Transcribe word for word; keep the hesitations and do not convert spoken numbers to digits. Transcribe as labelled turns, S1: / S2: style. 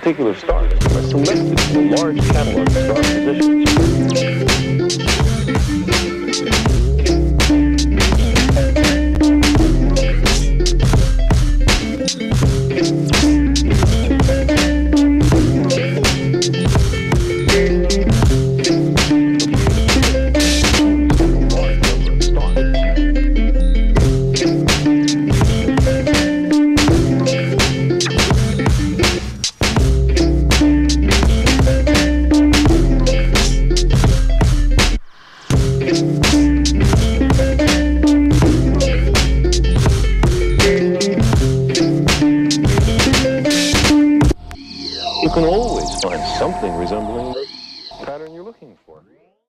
S1: particular stars are selected from a large catalog of star positions. You can always find something resembling the pattern you're looking for.